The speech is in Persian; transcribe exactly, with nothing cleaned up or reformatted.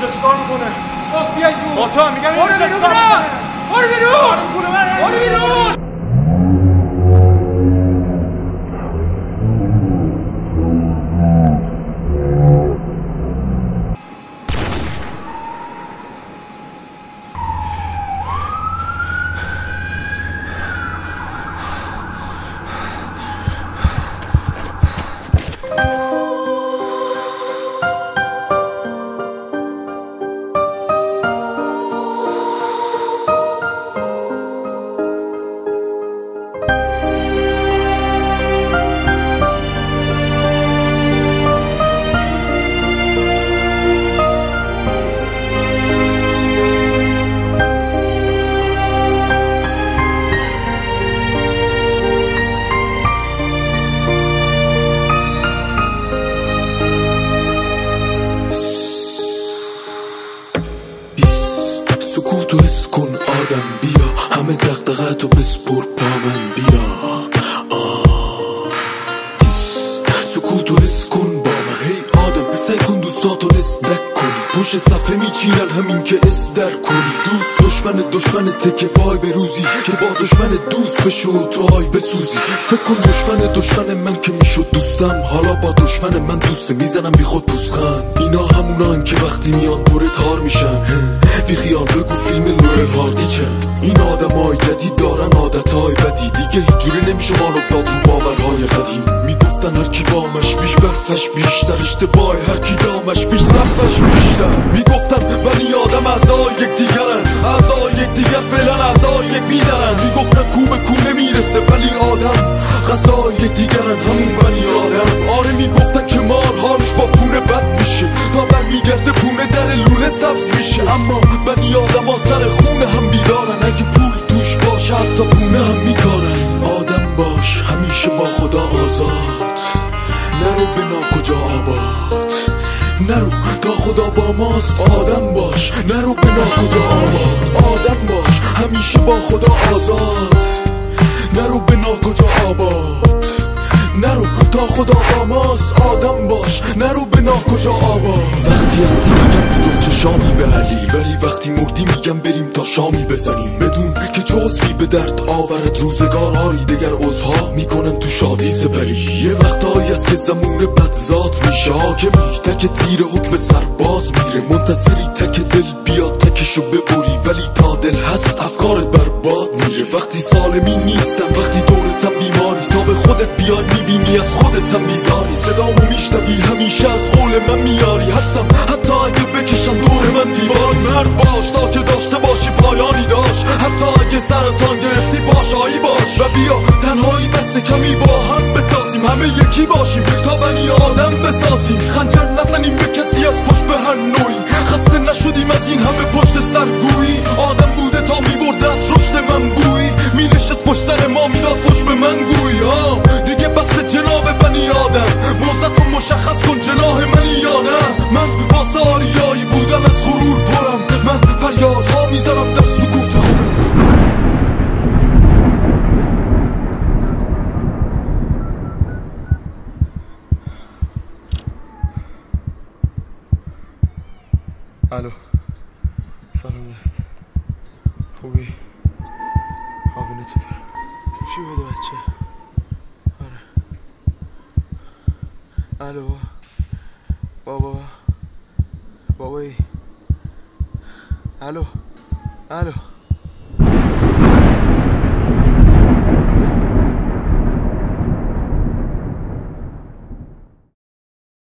اینجا چیکار میکنه؟ خب بیاید رو با تو هم میگم اینجا چیکار میکنه؟ برو بیرون برو بیرون. سکوتو حس کن آدم بیا، همه دغدغه‌تو بسپر پا من بیا. سکوتو حس کن با من هی آدم، سعی کن دوستاتو نسبت کنی، پشت صفحه میچینن همین که اس در کنی. دوست دشمن دشمن تکه وای به روزی که با دشمن دوست بشو تو های بسوزی. فکر کن دشمن دشمن من که میشد دوستم، حالا با دشمن من دوست میزنم بی خود پوزخند. اینا همونان که وقتی میان دوره تار میشن، بی خیال بگو فیلم لورل هاردی چن. این آدم های جدید دارن عادت های بدی، دیگه هیچ جوری نمیشه مان افتاد رو باورهای قدیم. میگفتن هر کی بامش بیش برفش بیشتر، اشتباه هر کی دامش بیش ظرفش بیشتر. میگفتن بنی آدم اعضای یک دیگرن، اعضای یک دیگر فعلا اعضای یک بیدرن. میگفتن کو به کو نمیرسه ولی آدم غذای یک دیگرن، همون بنی آدم. آره میگفتن که مار حالش با پونه بد میشه، تا برمیگرده پونه در لونه سبز میشه. اما بنی آدم ها سر خونه هم بیدارن، اگه پول توش باشه حتی پونه هم میکارن. آدم باش همیشه با خدا آزاد، نرو به ناکجا آباد، نرو تا خدا با ماست. آدم باش نرو به ناکجا آباد، آدم باش همیشه با خدا آزاد، نرو به ناکجا آباد، نرو تا خدا با ماست. آدم باش نرو به ناکجا آباد. وقتی هستی میگم تو جفت چشامی به علی، ولی وقتی مردی میگم بریم تا شامی بزنیم. بدون که جزوی به درد آورد روزگارهایی دگر عضوها میکنن تو شادی سپری. یه وقتهایی است که زمون بدذات میشه حاکمی، تک تیر حکم سرباز میره. منتظری تک دل بیاد تکشو ببری، ولی تا دل هست افکارت برباد میره. وقتی سالمی نیستم وقتی دورتم بیماری، تا به خودت بیای میبینی از خودت هم بیزاری. صدامو میشنوی همیشه از قول من میاری، هستم حتی اگه بکشم دور من دیواری. مرد باش تا که داشته باشی پایانی داشت، حتی اگه سرطان گرفتی پاشایی باش. و بیا تنهایی بس کمی با هم بتازیم، همه یکی باشیم تا بنی آدم بسازیم. خنجر نزنیم به کسی از پشت به هر نوعی، خسته نشدیم از این همه پشت سرگویی. آدم بوده تا میبرده از رشد من بویی، مینشست پشت سر ما میداد فش به من گویی. ها دیگه بس جناب بنی آدم، موزتو مشخص کن جناح منی یا نه. من واسه آریایی بودن از غرور پرم، من فریادها میزنم در سکوت خودم. الو سلام، خوبی؟ حاوینه چطور؟ گوشی بده بچه. آره الو بابا، بابایی. الو الو